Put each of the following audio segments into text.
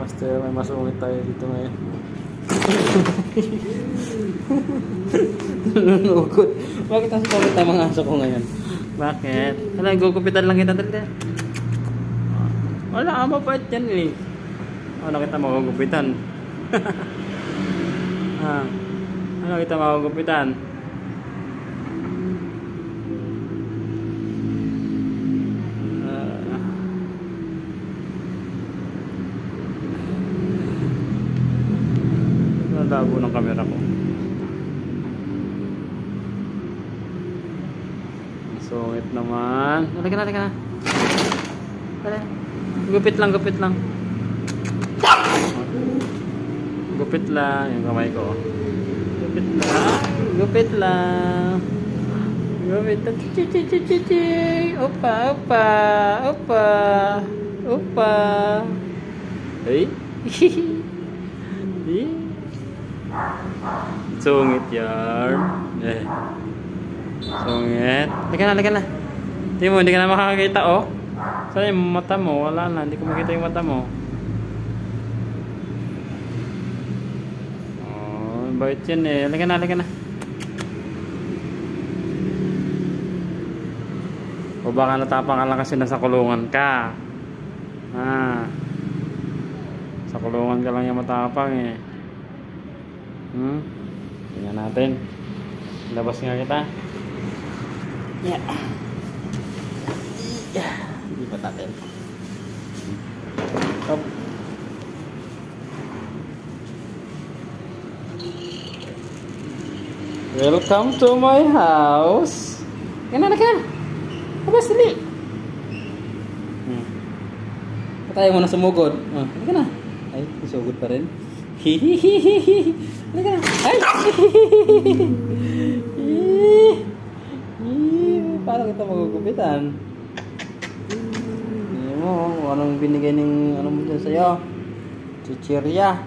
master, may masungit tayo dito ngayon. Nunugod. Bakit ang sungit ang mga aso ko ngayon? Bakit? Wala, gugupitan lang kita talaga. Wala, mabait yan eh. Ano kita magugupitan? Ano kita magugupitan? Labo ng camera ko. Sungit naman. Halika na. Gupit lang. Gupit lang yung kamay ko. Gupit lang. Opa. Hey. Sungit yarn. Sungit. Halika na. Hindi ka na makakakita oh. Saan yung mata mo? Wala na. Hindi ko makita yung mata mo. Oh, bait yan eh. Halika na. O baka natapang ka lang kasi nasa kulungan ka. Sa kulungan ka lang yung matapang eh. Tingnan natin. Labas nga kita. Yeah. Lipat natin. Stop. Welcome to my house. Kena. Labas dali. Patay mo na sumugod. Halika na. Ay, sumugod pa rin. Halika na. Ay! Paano kita magugupitan? Hindi mo, anong binigay ng ano mo dyan sa'yo? Chichirya.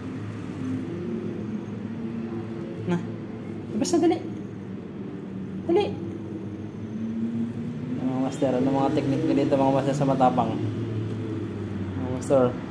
Na. Basta dali. Mga master, ano mga technique nyo dito mga master sa matapang? Mga master.